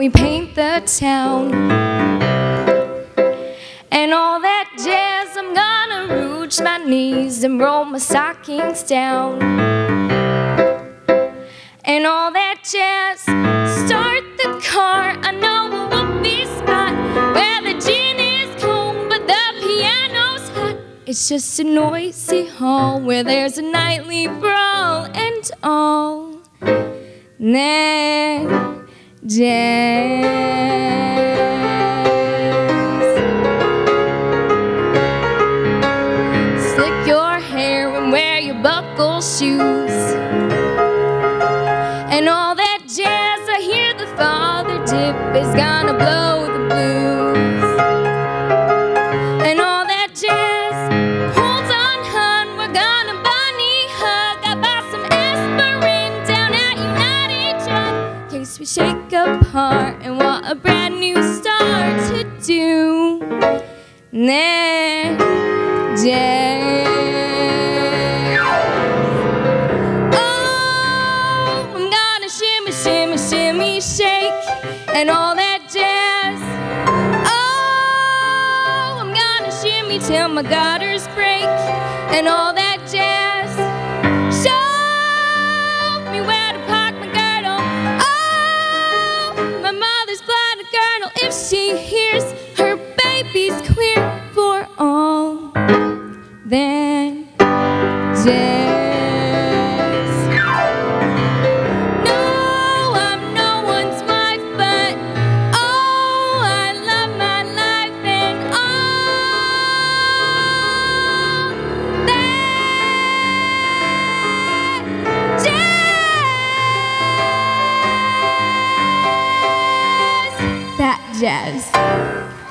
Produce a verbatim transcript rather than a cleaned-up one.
we paint the town. And all that jazz, I'm gonna rooch my knees and roll my stockings down. And all that jazz, start the car. I know a whoopee spot where the gin is cold but the piano's hot. It's just a noisy hall where there's a nightly brawl. And all that jazz. Slick your hair and wear your buckle shoes. And all that jazz, I hear the father dip is gonna blow the blues. And all that jazz, hold on hun, we're gonna bunny hug. I bought some aspirin down at United Drug in case we shake apart and want a brand new start to do. That jazz. Shimmy, shake, and all that jazz. Oh, I'm gonna shimmy till my gutters break, and all that jazz. Show me where to park my girdle. Oh, my mother's blood a girdle. If she hears her baby's queer for all that jazz. Jazz.